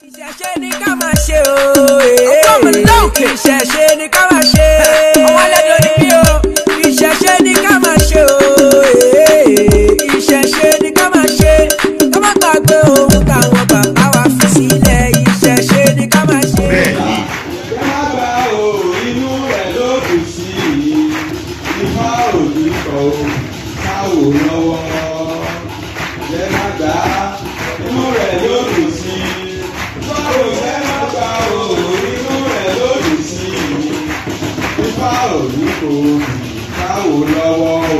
Ìṣẹ̀ṣe ni ká máa ṣe o. Ìṣẹ̀ṣe ni ká máa ṣe. Ọmọ ẹlẹ́dọ̀ ni mí o. Ìṣẹ̀ṣe ni ká máa ṣe o. Ìṣẹ̀ṣe ni ká máa ṣe. Ká má gbàgbé ohun táwọn bàbá wa fi sílẹ̀. Ìṣẹ̀ṣe ni ká máa ṣe. Yàrá o, inú rẹ̀ ló dùn sí i. Ifá òní kọ̀ o, káwò lọ́wọ́. Yàrá inú rẹ̀ ló dùn sí i. Ifá o, inú rẹ̀ ló dùn sí i. Ifá òní kọ̀ o, káwò lọ́wọ́ o.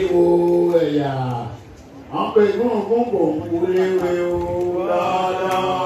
Ẹ̀yà, àwọn pẹ̀lú ọ̀gbọ̀n kò ń wọlé wẹ̀ o dáadáa.